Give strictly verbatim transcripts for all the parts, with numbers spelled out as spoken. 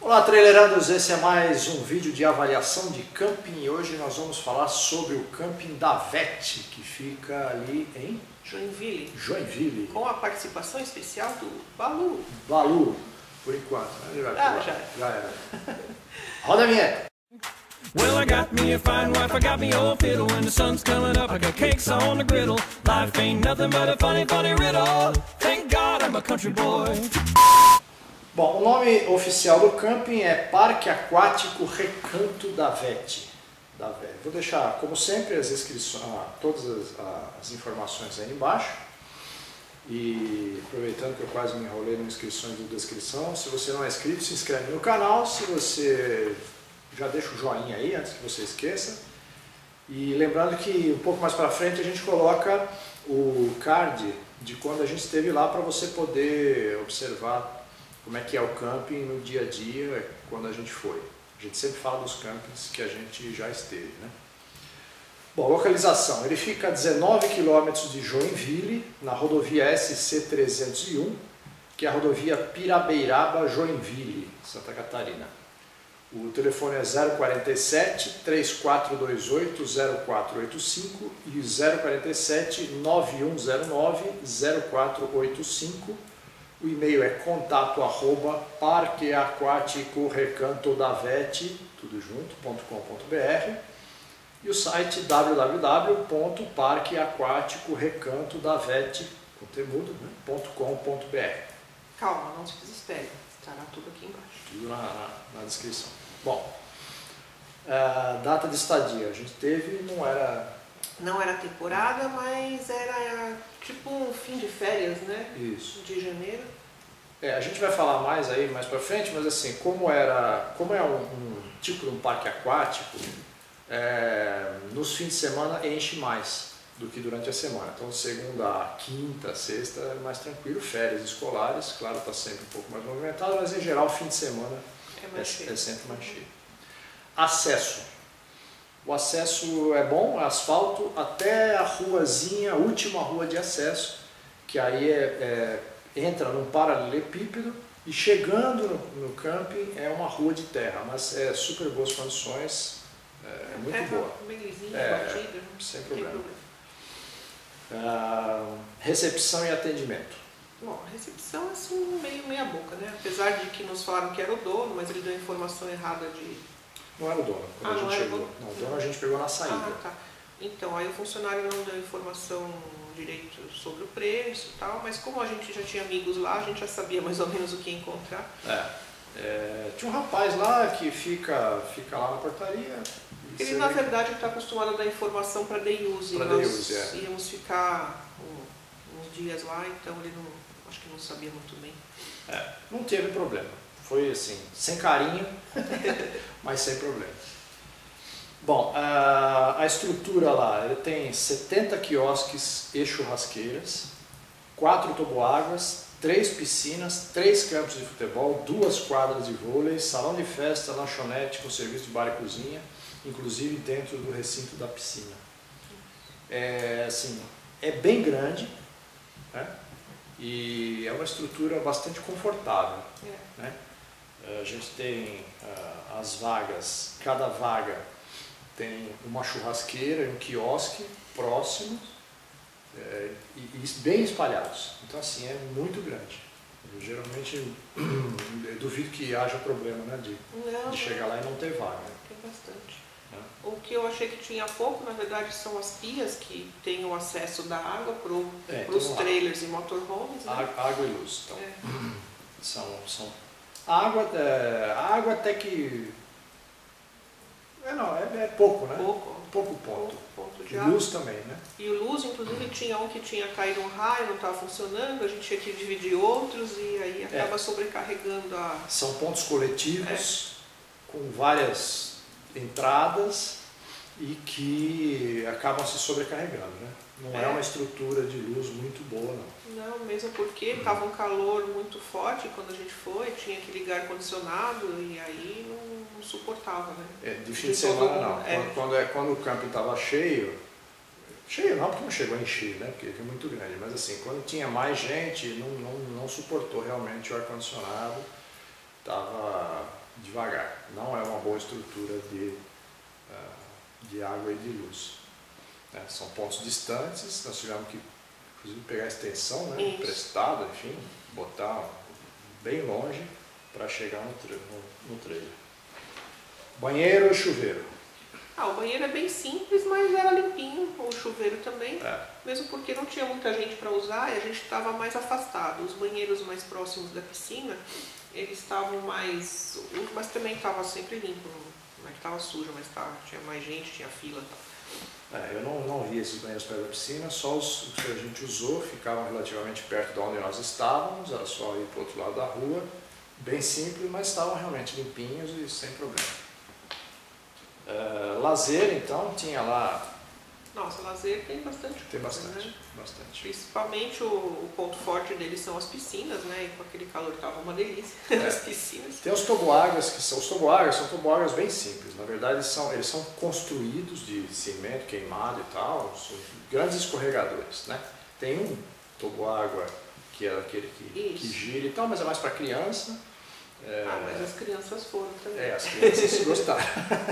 Olá, trailerados, esse é mais um vídeo de avaliação de camping e hoje nós vamos falar sobre o camping da Vette, que fica ali em Joinville, Joinville. com a participação especial do Balu. Balu, por enquanto. Ele vai Ah, pular. já. Já era. Roda a vinheta. Well, I got me a fine wife, I got me old fiddle. When the sun's coming up, I got cakes on the griddle. Life ain't nothing but a funny, funny riddle. Thank God I'm a country boy. Bom, o nome oficial do camping é Parque Aquático Recanto da Vette. Da Vette. Vou deixar, como sempre, as inscrições, todas as, as informações aí embaixo. E aproveitando que eu quase me enrolei nas inscrições e descrição, se você não é inscrito, se inscreve no canal. Se você já deixa o joinha aí antes que você esqueça. E lembrando que um pouco mais para frente a gente coloca o card de quando a gente esteve lá para você poder observar como é que é o camping no dia a dia, quando a gente foi. A gente sempre fala dos campings que a gente já esteve, né? Bom, localização. Ele fica a dezenove quilômetros de Joinville, na rodovia S C trezentos e um, que é a rodovia Pirabeiraba-Joinville, Santa Catarina. O telefone é zero quarenta e sete, três quatro dois oito, zero quatro oito cinco e zero quarenta e sete, nove um zero nove, zero quatro oito cinco. O e-mail é contato arroba parque aquático recanto da vette, tudo junto, ponto com ponto br, e o site w w w ponto parque aquático recanto da vette, conteúdo, né, ponto com ponto br. Calma, não se desespere, estará tudo aqui embaixo. Tudo na, na, na descrição. Bom, a data de estadia, a gente teve, não era... Não era temporada, mas era tipo um fim de férias, né? Isso. De janeiro. É, a gente vai falar mais aí, mais pra frente, mas assim, como, era, como é um, um tipo de um parque aquático, é, nos fins de semana enche mais do que durante a semana. Então, segunda a quinta, sexta é mais tranquilo, férias escolares, claro, está sempre um pouco mais movimentado, mas em geral, fim de semana É mais cheio. é, é sempre mais cheio. Acesso. O acesso é bom, é asfalto, até a ruazinha, a última rua de acesso, que aí é, é, entra num paralelepípedo e chegando no, no camping é uma rua de terra, mas é super boas condições, é, é muito Terra boa. bem lisinha, É, batida, sem não tem problema. Ah, recepção e atendimento. Bom, a recepção é assim, meio meia boca, né? Apesar de que nos falaram que era o dono, mas ele deu informação errada de... Não era o dono, quando Ah, a não gente era o chegou. dono? Não, o dono a gente pegou na saída. Ah, tá. Então, aí o funcionário não deu informação direito sobre o preço e tal, mas como a gente já tinha amigos lá, a gente já sabia mais ou menos o que encontrar. É, é, tinha um rapaz lá que fica, fica lá na portaria. Ele, na verdade, está acostumado a dar informação para day use. Pra Nós day use, é. íamos ficar um, uns dias lá, então ele não, acho que não sabia muito bem. É, não teve problema. Foi assim, sem carinho, mas sem problema. Bom, a, a estrutura lá, ele tem setenta quiosques e churrasqueiras, quatro toboáguas, três piscinas, três campos de futebol, duas quadras de vôlei, salão de festa, lanchonete com serviço de bar e cozinha, inclusive dentro do recinto da piscina. É, assim, é bem grande, né? E é uma estrutura bastante confortável. É. Né? A gente tem uh, as vagas, cada vaga tem uma churrasqueira e um quiosque próximos é, e, e bem espalhados. Então assim, é muito grande. Eu, geralmente eu duvido que haja problema, né, de, Não, de chegar lá e não ter vaga. tem bastante. Né? O que eu achei que tinha pouco, na verdade, são as pias que têm o acesso da água para É, os então, trailers e motorhomes. Né? Água, água e luz. Então, É. são, são... A água, é, a água até que... É, não, é, é pouco, né? Pouco. Pouco ponto. Pouco ponto de E água. luz também, né? E o luz, inclusive, tinha um que tinha caído um raio, não estava funcionando, a gente tinha que dividir outros e aí acaba É. sobrecarregando a... São pontos coletivos com várias entradas e que acabam se sobrecarregando, né? Não é. É. uma estrutura de luz muito boa, não. Não, mesmo porque estava um calor muito forte quando a gente foi, tinha que ligar ar-condicionado e aí não, não suportava, né? É, de fim De de semana todo não. mundo, é. Quando, quando, é, quando o camping estava cheio, cheio não, porque não chegou a encher, né? Porque é muito grande, mas assim, quando tinha mais gente, não, não, não suportou realmente o ar-condicionado, estava devagar. Não é uma boa estrutura de, de água e de luz. É, são pontos distantes, nós tivemos que inclusive pegar a extensão, né, emprestada, enfim, botar bem longe para chegar no, tra no, no trailer. Banheiro e chuveiro. Ah, o banheiro é bem simples, mas era limpinho, o chuveiro também, é. mesmo porque não tinha muita gente para usar e a gente estava mais afastado. Os banheiros mais próximos da piscina, eles estavam mais... mas também estava sempre limpo, não é que estava sujo, mas tava, tinha mais gente, tinha fila e tal. É, eu não, não vi esses banheiros perto da piscina, só os, os que a gente usou ficavam relativamente perto de onde nós estávamos, era só ir para o outro lado da rua, bem simples, mas estavam realmente limpinhos e sem problema. Uh, lazer, então, tinha lá... Nossa, lazer tem bastante Tem coisa, bastante, né? bastante. Principalmente o, o ponto forte deles são as piscinas, né? E com aquele calor estava uma delícia, É. as piscinas. Tem os toboáguas, que são os toboáguas, são toboáguas bem simples. Na verdade, eles são, eles são construídos de cimento queimado e tal, são grandes escorregadores, né? Tem um toboágua que é aquele que, que gira e tal, mas é mais para criança. É... Ah, mas as crianças foram também. É, as crianças gostaram.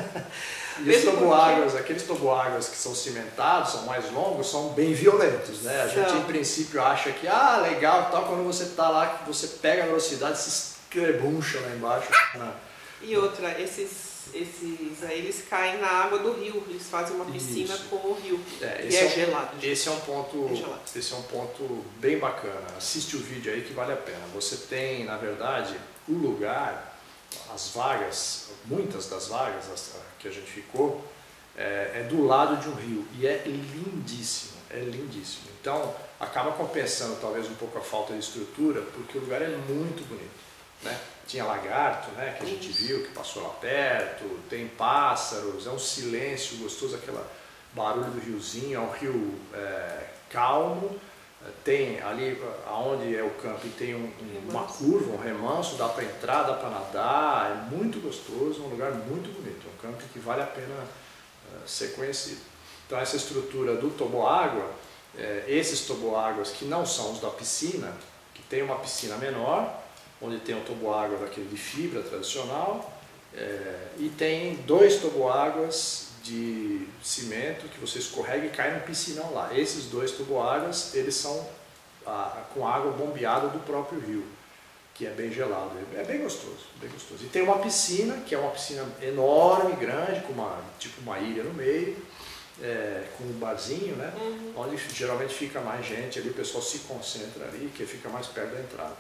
E os toboáguas, aqueles toboáguas que são cimentados, são mais longos, são bem violentos, né? A gente, em princípio, acha que, ah, legal e tal, quando você está lá, que você pega a velocidade, se escrebuncha lá embaixo. Né? E outra, esses, esses aí, eles caem na água do rio, eles fazem uma piscina Isso. com o rio, É, e esse é, é um, gelado. Esse é, um ponto, é gelado. esse é um ponto bem bacana. Assiste o vídeo aí que vale a pena. Você tem, na verdade, o lugar, as vagas, muitas das vagas as, que a gente ficou, é, é do lado de um rio e é lindíssimo, é lindíssimo. Então acaba compensando talvez um pouco a falta de estrutura, porque o lugar é muito bonito, né? Tinha lagarto, né, que a gente viu, que passou lá perto, tem pássaros, é um silêncio gostoso, aquele barulho do riozinho, é um rio é, calmo. Tem ali onde é o camping, tem um, um, uma curva, um remanso, dá para entrar, dá para nadar, é muito gostoso, é um lugar muito bonito, é um camping que vale a pena uh, ser conhecido. Então essa estrutura do toboágua, eh, esses toboáguas que não são os da piscina, que tem uma piscina menor, onde tem o toboágua daquele de fibra tradicional, eh, e tem dois toboáguas de cimento que você escorrega e cai no piscinão lá. Esses dois toboáguas, eles são ah, com água bombeada do próprio rio, que é bem gelado, é bem gostoso, bem gostoso. E tem uma piscina, que é uma piscina enorme, grande, com uma, tipo uma ilha no meio, é, com um barzinho, né? Uhum. Onde geralmente fica mais gente ali, o pessoal se concentra ali, que fica mais perto da entrada.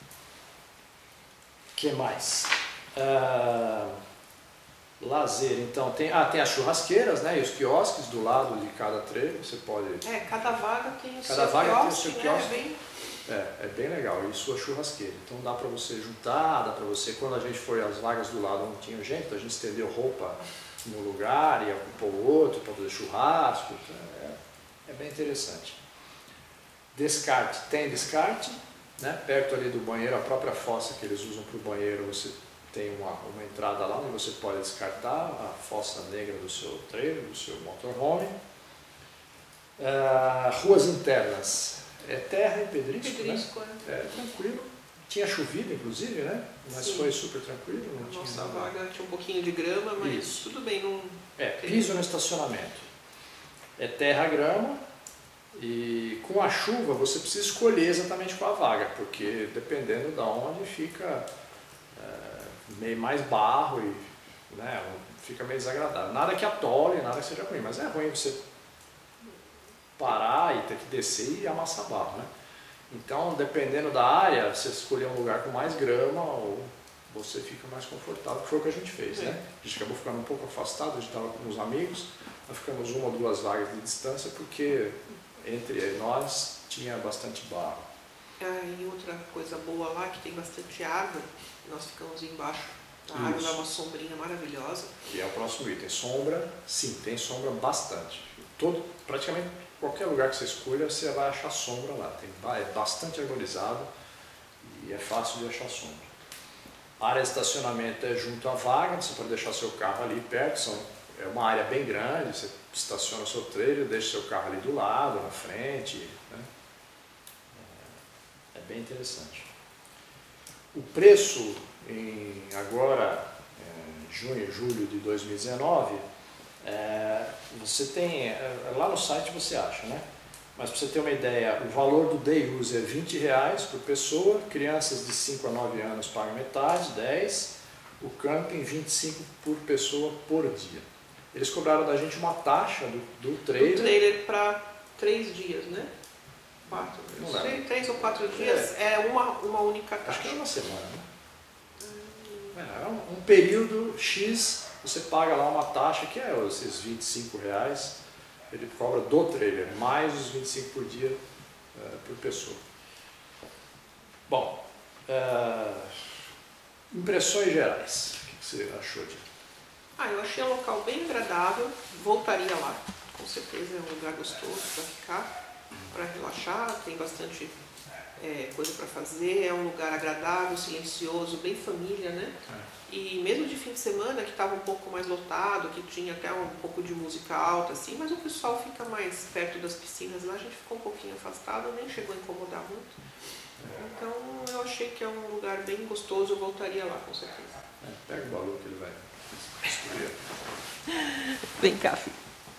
O que mais? Ah, lazer, então, tem, ah, tem as churrasqueiras, né, e os quiosques do lado de cada trailer, você pode... É, cada vaga tem o cada seu vaga quiosque, tem o seu né? quiosque. É bem... É, é bem legal, e sua churrasqueira, então dá para você juntar, dá para você, quando a gente foi às vagas do lado não tinha gente, então a gente estendeu roupa no lugar e ocupou o outro para fazer churrasco, é, é bem interessante. Descarte, tem descarte, né, perto ali do banheiro, a própria fossa que eles usam para o banheiro, você tem uma, uma entrada lá onde você pode descartar a fossa negra do seu trailer, do seu motorhome. Uh, ruas internas, é terra e pedrisco, Pedrisco, né? é. É tranquilo. Tinha chovido, inclusive, né? Mas Sim. foi super tranquilo. Não A tinha nossa nada. vaga tinha um pouquinho de grama, mas Isso. tudo bem. Não... É, piso no estacionamento. É terra, grama, e com a chuva você precisa escolher exatamente qual a vaga, porque dependendo de onde fica é, meio mais barro e né, fica meio desagradável. Nada que atole, nada que seja ruim, mas é ruim você parar e ter que descer e amassar barro, né? Então, dependendo da área, você escolher um lugar com mais grama ou você fica mais confortável, que foi o que a gente fez, né? A gente acabou ficando um pouco afastado, a gente estava com uns amigos, nós ficamos uma ou duas vagas de distância porque entre nós tinha bastante barro. Ah, e outra coisa boa lá, que tem bastante árvore, nós ficamos embaixo. A árvore dá uma sombrinha maravilhosa. Que é o próximo item. Sombra, sim, tem sombra bastante. Todo, praticamente qualquer lugar que você escolha, você vai achar sombra lá. Tem, é bastante arborizado e é fácil de achar sombra. A área de estacionamento é junto à vaga, você pode deixar seu carro ali perto, são, é uma área bem grande, você estaciona o seu trailer, deixa seu carro ali do lado, na frente. Né? É, é bem interessante. O preço em, agora, junho e julho de dois mil e dezenove, é, você tem, é, lá no site você acha, né? Mas para você ter uma ideia, o valor do day use é vinte reais por pessoa, crianças de cinco a nove anos pagam metade, dez, o camping vinte e cinco por pessoa por dia. Eles cobraram da gente uma taxa do, do trailer. Do trailer para três dias, né? Quatro, Não três, lembro. três ou quatro dias é, é uma, uma única taxa. Acho que é uma semana, né? É um, um período X, você paga lá uma taxa que é esses vinte e cinco reais, ele cobra do trailer, mais os vinte e cinco por dia é, por pessoa. Bom, é, impressões gerais, o que você achou de? Ah, eu achei o local bem agradável, voltaria lá, com certeza é um lugar gostoso para ficar, para relaxar, tem bastante é, coisa para fazer, é um lugar agradável, silencioso, bem família, né? É. E mesmo de fim de semana, que estava um pouco mais lotado, que tinha até um pouco de música alta, assim, mas o pessoal fica mais perto das piscinas lá, a gente ficou um pouquinho afastado, nem chegou a incomodar muito. Então eu achei que é um lugar bem gostoso, eu voltaria lá, com certeza. É, pega o baú que ele vai destruir. Vem cá, filho.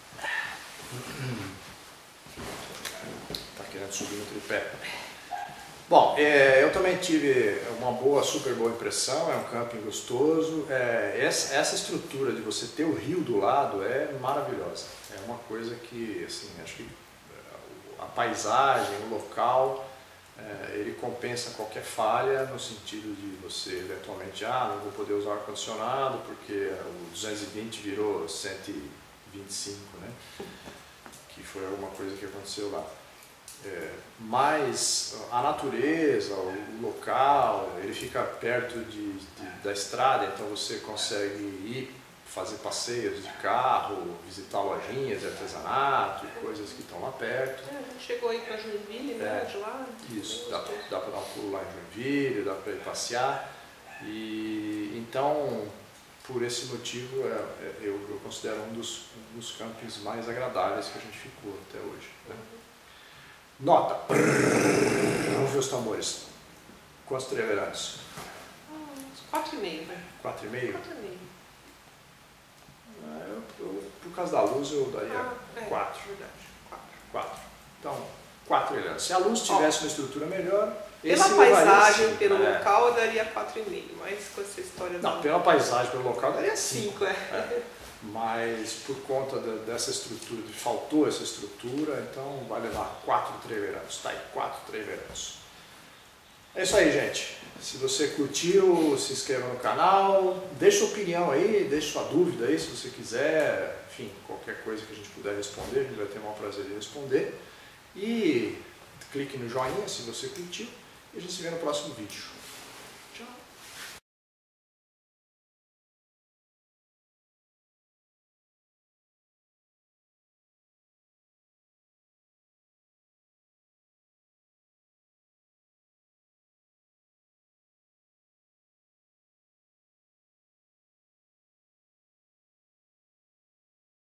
Tá querendo subir no tripé. Bom, é, eu também tive uma boa, super boa impressão, é um camping gostoso. É, essa, essa estrutura de você ter o rio do lado é maravilhosa. É uma coisa que, assim, acho que a paisagem, o local, é, ele compensa qualquer falha no sentido de você eventualmente, ah, não vou poder usar o ar-condicionado porque o duzentos e vinte virou cento e vinte e cinco, né? Que foi alguma coisa que aconteceu lá. É, mas a natureza, o local, ele fica perto de, de, da estrada, então você consegue ir fazer passeios de carro, visitar lojinhas de artesanato, coisas que estão lá perto. É, a gente chegou aí para Joinville, né, é, de lá. Isso, dá, dá para dar um pulo lá em Joinville, dá para ir passear. E, então, por esse motivo, é, é, eu, eu considero um dos, um dos campings mais agradáveis que a gente ficou até hoje. Né? Nota. Vamos ver os tambores. Quantos trailerantes? Uns quatro e meio, né? Quatro e meio? Quatro e meio. Ah, eu, eu, por causa da luz eu daria Ah, é, quatro. Verdade, quatro. Quatro. Então, quatro trailerantes. Se a luz tivesse Ó, uma estrutura melhor, pela esse paisagem, cinco, pelo é. local, eu daria quatro e meio. Mas com essa história... Não, do... pela paisagem, pelo local, daria cinco. Cinco, é. é. Mas por conta de, dessa estrutura, de, faltou essa estrutura, então vai levar quatro trailerantes. Tá aí, quatro trailerantes. É isso aí, gente. Se você curtiu, se inscreva no canal, deixe sua opinião aí, deixe sua dúvida aí se você quiser, enfim, qualquer coisa que a gente puder responder, a gente vai ter o maior prazer de responder. E clique no joinha se você curtiu e a gente se vê no próximo vídeo.